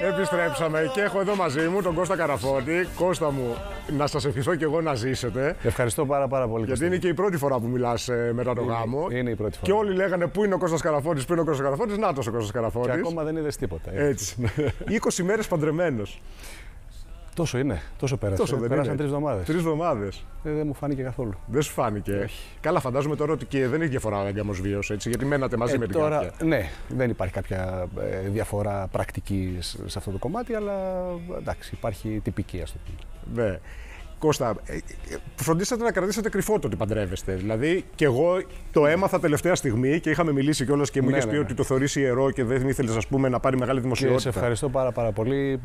Επιστρέψαμε και έχω εδώ μαζί μου τον Κώστα Καραφώτη. Κώστα μου, να σας ευχηθώ και εγώ να ζήσετε. Ευχαριστώ πάρα πολύ. Γιατί είναι και η πρώτη φορά που μιλάς μετά τον γάμο. Είναι η πρώτη φορά. Και όλοι λέγανε πού είναι ο Κώστας Καραφώτης, πού είναι ο Κώστας Καραφώτης. Νάτος ο Κώστας Καραφώτης. Και ακόμα δεν είδες τίποτα. Έτσι. 20 μέρες παντρεμένος. Τόσο είναι, τόσο πέρασε. Τόσο δεν Πέρασαν είναι. 3 εβδομάδες. 3 εβδομάδες. Δεν μου φάνηκε καθόλου. Δεν σου φάνηκε. Καλά, φαντάζομαι τώρα ότι και δεν έχει διαφορά ο έγκαμος βίος, έτσι, γιατί μένατε μαζί με την τώρα, κάποια. ναι, δεν υπάρχει κάποια διαφορά πρακτική σε αυτό το κομμάτι, αλλά εντάξει, υπάρχει τυπική, ας το πούμε. Ναι. Κώστα, φροντίσατε να κρατήσετε κρυφό το ότι παντρεύεστε. Δηλαδή, και εγώ το έμαθα τελευταία στιγμή και είχαμε μιλήσει κιόλας και μου είχες πει ότι το θεωρείς ιερό και δεν ήθελες, ας πούμε, να πάρει μεγάλη δημοσιότητα. Και σε ευχαριστώ πάρα πολύ.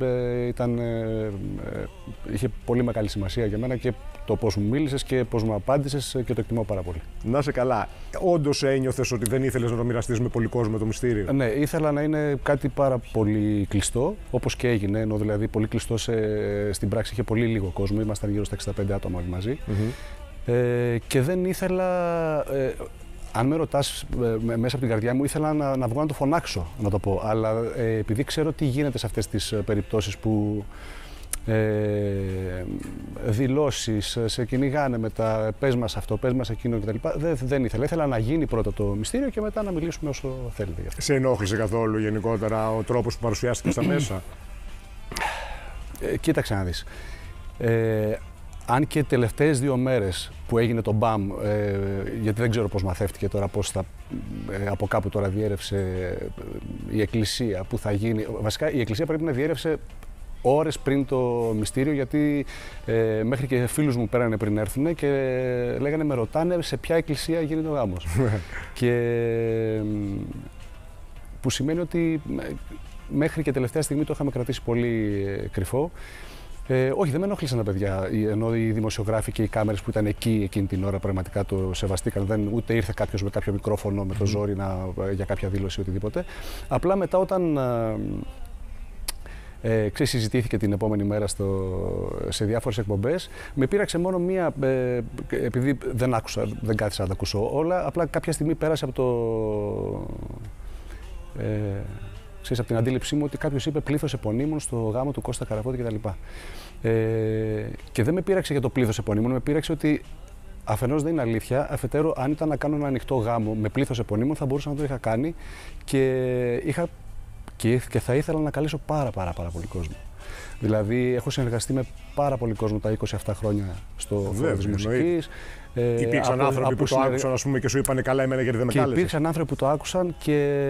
Είχε πολύ μεγάλη σημασία για μένα και το πώς μου μίλησες και πώς μου απάντησες και το εκτιμώ πάρα πολύ. Να είσαι καλά. Όντως ένιωθες ότι δεν ήθελες να το μοιραστείς με πολύ κόσμο το μυστήριο? Ναι, ήθελα να είναι κάτι πάρα πολύ κλειστό, όπως και έγινε. Ενώ δηλαδή πολύ κλειστό στην πράξη είχε πολύ λίγο κόσμο. Ήμασταν γύρω στα 65 άτομα όλοι μαζί. Και δεν ήθελα. Αν με ρωτάς μέσα από την καρδιά μου, ήθελα να βγω να το φωνάξω, να το πω. Αλλά επειδή ξέρω τι γίνεται σε αυτές τις περιπτώσεις που δηλώσεις, σε κυνηγάνε μετά, πες μας αυτό, πες μας εκείνο κτλ. Δεν ήθελα. Ήθελα να γίνει πρώτα το μυστήριο και μετά να μιλήσουμε όσο θέλετε γι' αυτό. Σε ενόχλησε καθόλου γενικότερα ο τρόπος που παρουσιάστηκε στα μέσα? Κοίταξε να δεις. Αν και τελευταίες 2 μέρες που έγινε το μπαμ, γιατί δεν ξέρω πώς μαθεύτηκε τώρα, πώς από κάπου τώρα διέρευσε η εκκλησία, που θα γίνει. Βασικά η εκκλησία πρέπει να διέρευσε ώρες πριν το μυστήριο, γιατί μέχρι και φίλους μου πέρανε πριν έρθουν και λέγανε, με ρωτάνε σε ποια εκκλησία γίνεται ο γάμος. Που σημαίνει ότι μέχρι και τελευταία στιγμή το είχαμε κρατήσει πολύ κρυφό. Όχι, δεν με ενόχλησαν τα παιδιά, ενώ οι δημοσιογράφοι και οι κάμερες που ήταν εκεί εκείνη την ώρα πραγματικά το σεβαστήκαν. Ούτε ήρθε κάποιος με κάποιο μικρόφωνο, με το ζόρι για κάποια δήλωση ή οτιδήποτε. Απλά μετά όταν συζητήθηκε την επόμενη μέρα σε διάφορες εκπομπές, με πείραξε μόνο μία, επειδή δεν κάθισα να τα ακούσω όλα, απλά κάποια στιγμή πέρασε από από την αντίληψή μου ότι κάποιος είπε πλήθος επωνύμων στο γάμο του Κώστα Καραφώτη κτλ. Και δεν με πείραξε για το πλήθος επωνύμων, με πείραξε ότι αφενός δεν είναι αλήθεια, αφετέρου αν ήταν να κάνω ένα ανοιχτό γάμο με πλήθος επωνύμων θα μπορούσα να το είχα κάνει και θα ήθελα να καλέσω πάρα πολύ κόσμο. Δηλαδή, έχω συνεργαστεί με πάρα πολύ κόσμο τα 27 χρόνια στο χώρο της μουσικής. Υπήρξαν άνθρωποι που το άκουσαν, ας πούμε, και σου είπανε καλά εμένα γιατί δεν με κάλεσες? Υπήρξαν άνθρωποι που το άκουσαν και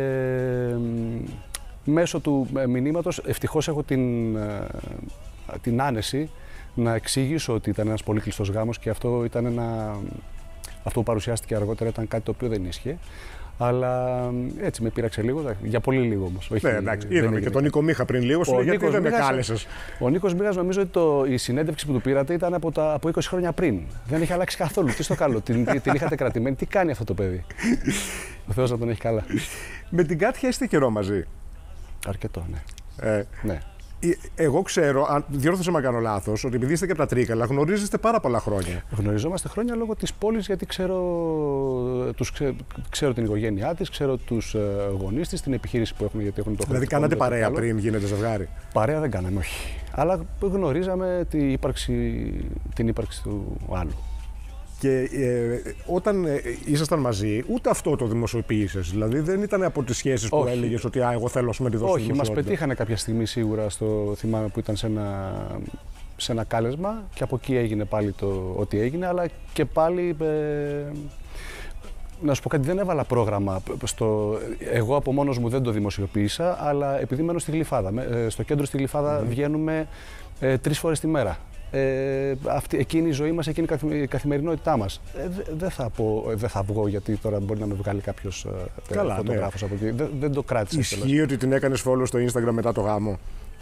μέσω του μηνύματος ευτυχώς έχω την άνεση να εξηγήσω ότι ήταν ένας πολύ κλειστός γάμος και αυτό ήταν αυτό που παρουσιάστηκε αργότερα ήταν κάτι το οποίο δεν ίσχυε. Αλλά έτσι με πείραξε λίγο, για πολύ λίγο όμως. Ναι, εντάξει, είδαμε και τον Νίκο Μίχα πριν λίγο, σου λέει γιατί δεν με κάλεσες. Ο Νίκος Μίχας νομίζω ότι η συνέντευξη που του πήρατε ήταν από 20 χρόνια πριν. Δεν είχε αλλάξει καθόλου. Τι στο καλό, την είχατε κρατημένη. Τι κάνει αυτό το παιδί? Ο Θεός να τον έχει καλά. Με την Κάτια είστε καιρό μαζί? Αρκετό, ναι. Ναι. Εγώ ξέρω, διόρθωσα με κάνω λάθος, ότι επειδή είστε και από τα Τρίκαλα, γνωρίζεστε πάρα πολλά χρόνια. Γνωριζόμαστε χρόνια λόγω της πόλης, γιατί ξέρω την οικογένειά της, ξέρω τους γονείς της, την επιχείρηση που έχουν, γιατί έχουν το Δηλαδή, κάνατε παρέα πριν γίνετε ζευγάρι? Παρέα δεν κάναμε, όχι. Αλλά γνωρίζαμε την ύπαρξη του άλλου. Και όταν ήσασταν μαζί, ούτε αυτό το δημοσιοποίησες. Δηλαδή, δεν ήταν από τις σχέσεις που έλεγες ότι εγώ θέλω να τη δώσω? Όχι, μας πετύχανε κάποια στιγμή σίγουρα. Θυμάμαι που ήταν σε ένα κάλεσμα και από εκεί έγινε πάλι ό,τι έγινε, αλλά και πάλι. Να σου πω κάτι, δεν έβαλα πρόγραμμα. Εγώ από μόνος μου δεν το δημοσιοποίησα, αλλά επειδή μένω στη Γλυφάδα. Στο κέντρο στη Γλυφάδα βγαίνουμε 3 φορές τη μέρα. Εκείνη η ζωή μας, εκείνη η καθημερινότητά μας. Δεν θα βγω γιατί τώρα μπορεί να με βγάλει κάποιος φωτογράφος από εκεί. Δεν το κράτησα. Ισχύει ότι την έκανες follow στο Instagram μετά το γάμο?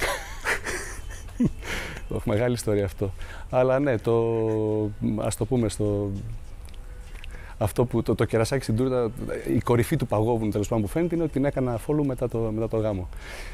Μεγάλη ιστορία αυτό. Αλλά ναι, ας το πούμε αυτό που το κερασάκι στην τούρτα, η κορυφή του παγόβουνου τέλος πάντων που φαίνεται είναι ότι την έκανα follow μετά το γάμο.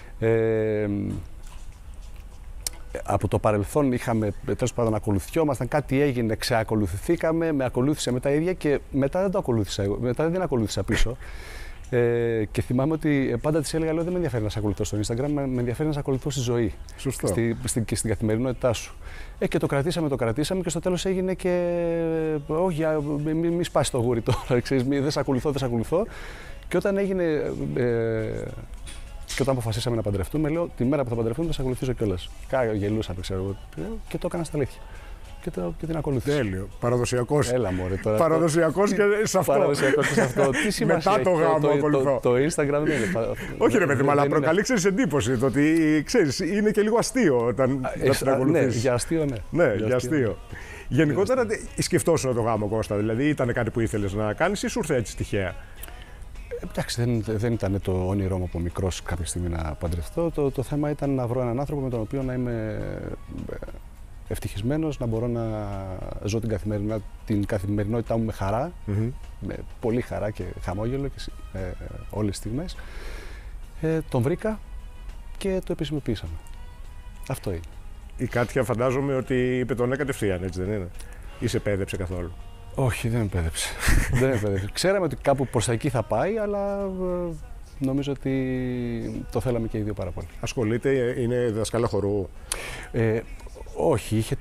Από το παρελθόν είχαμε τέλος πάντων ακολουθιόμασταν, κάτι έγινε, ξεακολουθηθήκαμε, με ακολούθησε μετά η ίδια και μετά δεν το ακολούθησα εγώ, μετά δεν την ακολούθησα πίσω. Και θυμάμαι ότι πάντα της έλεγα: λέω, δεν με ενδιαφέρει να σε ακολουθώ στο Instagram, με ενδιαφέρει να σε ακολουθώ στη ζωή. Σωστό. Και στην καθημερινότητά σου. Και το κρατήσαμε και στο τέλος έγινε και. Όχι, μη σπάσει το γούρι τώρα, ξέρεις, δεν σε ακολουθώ. Και όταν έγινε. Και όταν αποφασίσαμε να παντρευτούμε, λέω: τη μέρα που θα παντρευτούμε θα σε ακολουθήσω κιόλας. Γελούσαμε, ξέρω εγώ. Και το έκανα στα αλήθεια. Και την ακολούθησα. Τέλειο. Παραδοσιακός. Έλα, μωρέ, τώρα. Παραδοσιακός και σε αυτό. Παραδοσιακός και σε αυτό. Τι σημασία μετά το γάμο ακολουθώ. Το Instagram δεν είναι. Όχι, ρε παιδί, αλλά προκαλεί εντύπωση το ότι ξέρεις, είναι και λίγο αστείο όταν την ακολουθείς. Ναι, για αστείο, ναι. Ναι, για αστείο. Γενικότερα, σκεφτόσουν το γάμο, Κώστα, δηλαδή ήταν κάτι που ήθελες να κάνεις ή σου ήρθε έτσι τυχαία? Εντάξει, δεν ήταν το όνειρό μου από μικρός κάποια στιγμή να παντρευτώ. Το θέμα ήταν να βρω έναν άνθρωπο με τον οποίο να είμαι ευτυχισμένος, να μπορώ να ζω την καθημερινότητά μου με χαρά, με πολύ χαρά και χαμόγελο και όλες τις στιγμές. Τον βρήκα και το επισημοποίησαμε. Αυτό είναι. Η Κάτια φαντάζομαι ότι είπε τον ναι κατευθείαν, έτσι δεν είναι? Ή σε πέδεψε καθόλου? Όχι, δεν με πέδεψε. Δεν με πέδεψε. Ξέραμε ότι κάπου προς τα εκεί θα πάει, αλλά νομίζω ότι το θέλαμε και οι δύο πάρα πολύ. Ασχολείται, είναι δασκάλα χορού? Όχι, είχε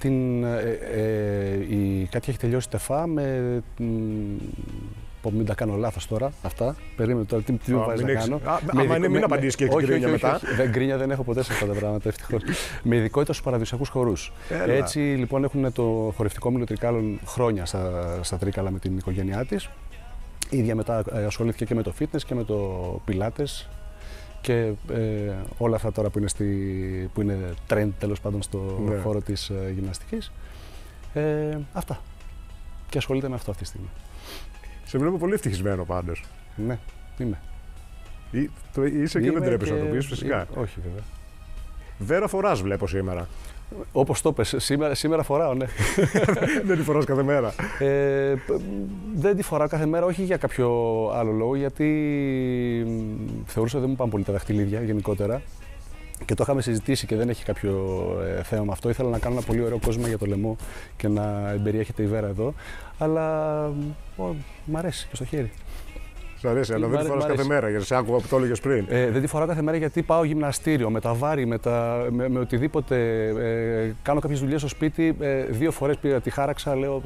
η Κάτια έχει τελειώσει τεφά με. Μην τα κάνω λάθος τώρα, αυτά. Περίμενε τώρα, τι μου βάζεις να κάνω. Μην απαντήσεις και έχεις γκρίνια μετά. Γκρίνια δεν έχω ποτέ σε αυτά τα πράγματα, ευτυχώς. Με ειδικότητα στους παραδοσιακούς χορούς. Έτσι λοιπόν έχουν το χορευτικό Μήλο Τρικάλων χρόνια στα Τρίκαλα με την οικογένειά της. Η ίδια μετά ασχολήθηκε και με το fitness και με το πιλάτες και όλα αυτά τώρα που είναι trend τέλος πάντων στο χώρο της γυμναστικής. Αυτά. Και ασχολείται με αυτό αυτή τη στιγμή. Σε βλέπω πολύ ευτυχισμένο πάντως. Ναι, είμαι. Είσαι και δεν τρέπεσαι να το πεις, φυσικά. Όχι, βέβαια. Βέρα φοράς, βλέπω σήμερα. Όπως το πες, σήμερα φοράω, ναι. Δεν τη φοράς κάθε μέρα? Δεν τη φοράω κάθε μέρα, όχι για κάποιο άλλο λόγο, γιατί θεωρούσα ότι δεν μου πάνε πολύ τα δαχτυλίδια γενικότερα. Και το είχαμε συζητήσει και δεν έχει κάποιο θέμα με αυτό. Ήθελα να κάνω ένα πολύ ωραίο κόσμο για το λαιμό και να εμπεριέχεται η Βέρα εδώ. Αλλά μ' αρέσει και στο χέρι. Σ' αρέσει, αλλά δεν τη φοράς κάθε μέρα, γιατί σε άκουγα που το έλεγες πριν. Δεν τη φοράω κάθε μέρα γιατί πάω γυμναστήριο με τα βάρη, με οτιδήποτε. Κάνω κάποιες δουλειές στο σπίτι. 2 φορές πήγα, τη χάραξα, λέω.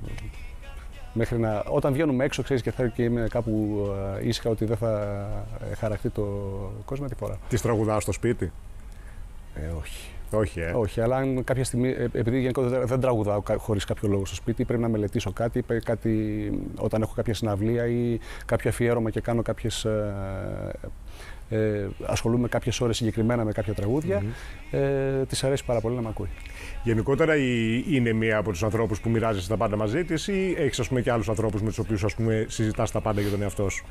Όταν βγαίνουμε έξω, ξέρεις, και θέλω και είμαι κάπου ήσυχα ότι δεν θα χαραχτεί το κόσμο, τη φορά. Τη τραγουδάς στο σπίτι? Όχι. Όχι, αλλά αν κάποια στιγμή, επειδή γενικότερα δεν τραγουδάω χωρίς κάποιο λόγο στο σπίτι, πρέπει να μελετήσω κάτι, όταν έχω κάποια συναυλία ή κάποιο αφιέρωμα και κάνω ασχολούμαι κάποιες ώρες συγκεκριμένα με κάποια τραγούδια, της αρέσει πάρα πολύ να με ακούει. Γενικότερα είναι μία από τους ανθρώπους που μοιράζεσαι τα πάντα μαζί της ή έχεις, ας πούμε, και άλλους ανθρώπους με τους οποίους, ας πούμε, συζητάς τα πάντα για τον εαυτό σου?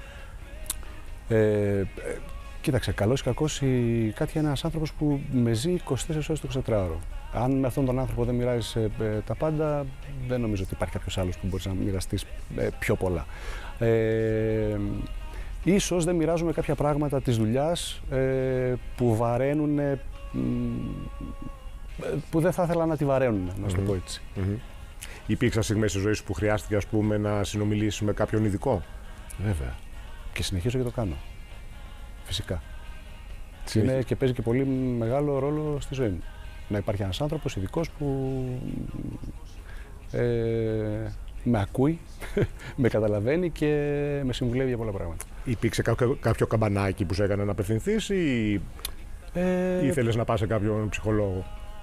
Κοίταξε, καλός ή κακός, η Κάτια είναι ένας άνθρωπος που με ζει 24 ώρες το 24ωρο. Αν με αυτόν τον άνθρωπο δεν μοιράζεσαι τα πάντα, δεν νομίζω ότι υπάρχει κάποιος άλλος που μπορείς να μοιραστείς πιο πολλά. Ίσως δεν μοιράζουμε κάποια πράγματα της δουλειάς που βαραίνουν, που δεν θα ήθελα να τη βαραίνουν, να σου το πω έτσι. Υπήρξαν στιγμές στη ζωή σου που χρειάστηκε, ας πούμε, να συνομιλήσεις με κάποιον ειδικό? Βέβαια. Και συνεχίζω και το κάνω. Φυσικά. Είναι και παίζει και πολύ μεγάλο ρόλο στη ζωή μου. Να υπάρχει ένας άνθρωπος ειδικός που με ακούει, με καταλαβαίνει και με συμβουλεύει για πολλά πράγματα. Υπήρξε κάποιο καμπανάκι που σε έκανε να απευθυνθείς ή ήθελες να πας σε κάποιον ψυχολόγο?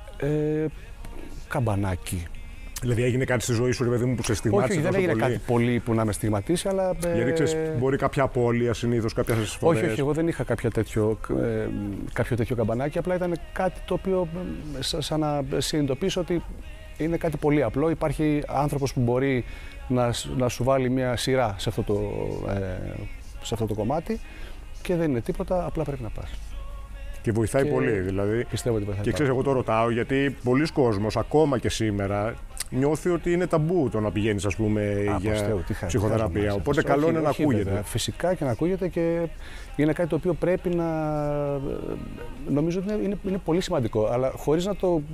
Καμπανάκι. Δηλαδή έγινε κάτι στη ζωή σου, ρε παιδί μου, που σε στιγμάτισε? Όχι, δεν έγινε κάτι πολύ που να με στιγματίσει, αλλά. Γιατί ξέρεις, μπορεί κάποια απώλεια συνήθως, κάποιες φορές. Όχι, εγώ δεν είχα κάποιο τέτοιο καμπανάκι. Απλά ήταν κάτι το οποίο σαν να συνειδητοποιήσω ότι είναι κάτι πολύ απλό. Υπάρχει άνθρωπος που μπορεί να σου βάλει μια σειρά σε αυτό το κομμάτι και δεν είναι τίποτα, απλά πρέπει να πας. Και βοηθάει πολύ, δηλαδή. Πιστεύω ότι βοηθάει. Και ξέρεις, εγώ το ρωτάω γιατί πολλοί κόσμος, ακόμα και σήμερα, νιώθει ότι είναι ταμπού το να πηγαίνεις, ας πούμε, για ψυχοθεραπεία. Οπότε καλό είναι να ακούγεται. Βέβαια, φυσικά και να ακούγεται και είναι κάτι το οποίο πρέπει να. Νομίζω ότι είναι πολύ σημαντικό, αλλά χωρίς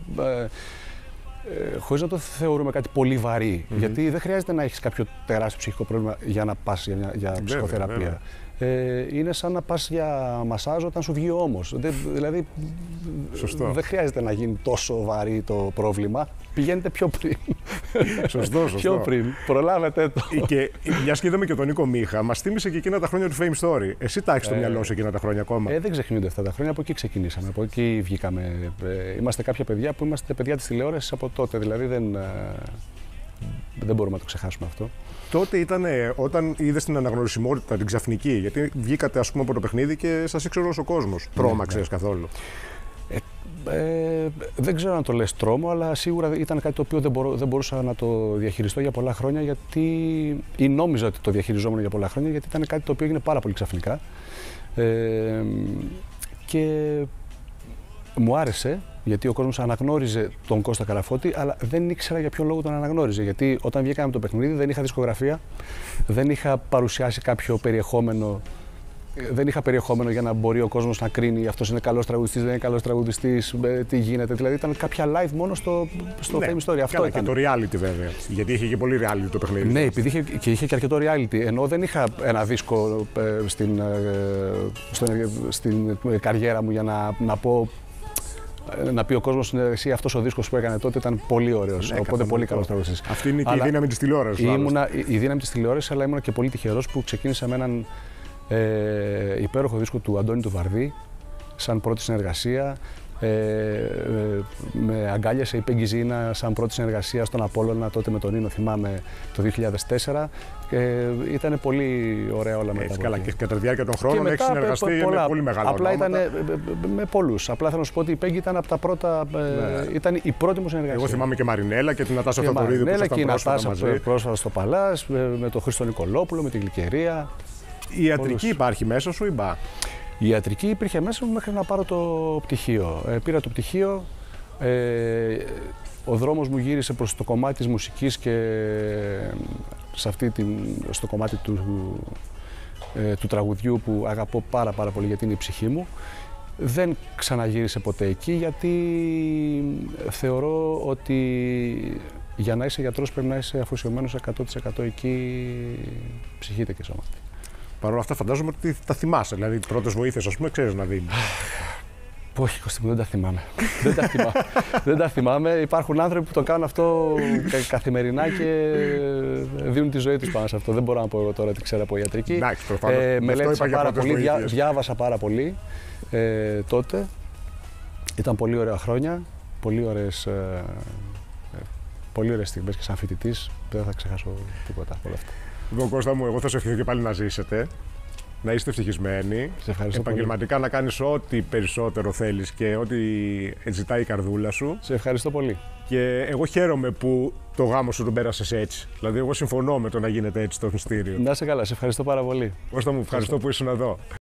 να το θεωρούμε κάτι πολύ βαρύ. Γιατί δεν χρειάζεται να έχεις κάποιο τεράστιο ψυχικό πρόβλημα για να πας για ψυχοθεραπεία. είναι σαν να πας για μασάζ όταν σου βγει ο ώμος. Δηλαδή, δεν χρειάζεται να γίνει τόσο βαρύ το πρόβλημα. Πηγαίνετε πιο πριν. Σωστό. Πιο πριν. Προλάβετε το. Και μιας και είδαμε και τον Νίκο Μίχα, μας θύμισε και εκείνα τα χρόνια του Fame Story. Εσύ τα έχεις στο μυαλό σου εκείνα τα χρόνια ακόμα? Δεν ξεχνιούνται αυτά τα χρόνια. Από εκεί ξεκινήσαμε. Από εκεί βγήκαμε. Είμαστε κάποια παιδιά που είμαστε παιδιά της τηλεόρασης από τότε. Δηλαδή δεν μπορούμε να το ξεχάσουμε αυτό. Τότε ήταν όταν είδες την αναγνωρισιμότητα, την ξαφνική, γιατί βγήκατε ας πούμε από το παιχνίδι και σας ήξερε όλος ο κόσμος. Τρόμαξες καθόλου? Δεν ξέρω αν το λες τρόμο, αλλά σίγουρα ήταν κάτι το οποίο δεν μπορούσα να το διαχειριστώ για πολλά χρόνια, ή νόμιζα ότι το διαχειριζόμουν για πολλά χρόνια, γιατί ήταν κάτι το οποίο έγινε πάρα πολύ ξαφνικά. Και μου άρεσε, γιατί ο κόσμος αναγνώριζε τον Κώστα Καραφώτη, αλλά δεν ήξερα για ποιον λόγο τον αναγνώριζε. Γιατί όταν βγήκαμε από το παιχνίδι δεν είχα δισκογραφία, δεν είχα παρουσιάσει κάποιο περιεχόμενο. Δεν είχα περιεχόμενο για να μπορεί ο κόσμος να κρίνει αυτός είναι καλός τραγουδιστής, δεν είναι καλός τραγουδιστής, τι γίνεται. Δηλαδή ήταν κάποια live μόνο στο Fame Story. Αυτό ήταν. Και το reality βέβαια. Γιατί είχε και πολύ reality το παιχνίδι. Ναι, επειδή είχε και αρκετό reality. Ενώ δεν είχα ένα δίσκο στην καριέρα μου για να πει ο κόσμος εσύ αυτός ο δίσκος που έκανε τότε ήταν πολύ ωραίος. Οπότε πολύ καλός τραγουδιστής. Αυτή είναι και η δύναμη της τηλεόρασης. Η δύναμη της τηλεόρασης, αλλά ήμουν και πολύ τυχερός που ξεκίνησα με έναν υπέροχο δίσκο του Αντώνη του Βαρδί, σαν πρώτη συνεργασία. Με αγκάλιασε η Πέγγι Ζήνα σαν πρώτη συνεργασία στον Απόλλωνα, τότε με τον Νίνο, θυμάμαι, το 2004. Ήταν πολύ ωραία όλα μετά. Καλά, και κατά τη διάρκεια των χρόνων έχει συνεργαστεί με πολύ μεγάλα απλά ήταν με πολλούς. Απλά θέλω να σου πω ότι η Πέγγι ήταν από τα πρώτα. Ήταν η πρώτη μου συνεργασία. Εγώ θυμάμαι και Μαρινέλα και την Νατάσα Θεοδωρίδου που ήσασταν πρόσφατα μαζί. Πρόσφατα στο Παλάς, με τον Χρήστο Νικολόπουλο, με την Γλυκερία. Η ιατρική υπάρχει μέσα σου ή μπα? Η ιατρική υπήρχε μέσα μου μέχρι να πάρω το πτυχίο. Πήρα το πτυχίο, ο δρόμος μου γύρισε προς το κομμάτι της μουσικής και στο κομμάτι του τραγουδιού που αγαπώ πάρα πολύ γιατί είναι η ψυχή μου. Δεν ξαναγύρισε ποτέ εκεί γιατί θεωρώ ότι για να είσαι γιατρός πρέπει να είσαι αφοσιωμένος 100% εκεί, ψυχείτε και σώμα. Παρ' όλα αυτά, φαντάζομαι ότι τα θυμάσαι. Δηλαδή, πρώτες βοήθειες, ας πούμε, ξέρεις να δίνεις. Όχι, Κωστή μου, δεν τα θυμάμαι. Δεν τα θυμάμαι. Υπάρχουν άνθρωποι που το κάνουν αυτό καθημερινά και δίνουν τη ζωή τους πάνω σε αυτό. Δεν μπορώ να πω εγώ τώρα τι ξέρω από ιατρική. Εντάξει, προφανώς. Μελέτησα πάρα πολύ, διάβασα πάρα πολύ τότε. Ήταν πολύ ωραία χρόνια, πολύ ωραίες στιγμές και σαν φοιτητής. Δεν θα ξεχάσω τίποτα από όλα αυτά. Λοιπόν, Κώστα μου, εγώ θα σε ευχηθώ και πάλι να ζήσετε, να είστε ευτυχισμένοι, επαγγελματικά πολύ. Να κάνεις ό,τι περισσότερο θέλεις και ό,τι ζητάει η καρδούλα σου. Σε ευχαριστώ πολύ. Και εγώ χαίρομαι που το γάμο σου τον πέρασες έτσι. Δηλαδή, εγώ συμφωνώ με το να γίνεται έτσι το μυστήριο. Να είσαι καλά, σε ευχαριστώ πάρα πολύ. Κώστα μου, ευχαριστώ που ήσουν εδώ.